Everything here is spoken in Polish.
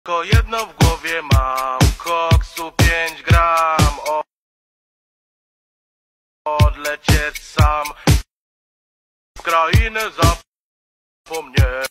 Tylko jedno w głowie mam, koksu 5 gram. Odlecieć sam w krainę zapomnienia.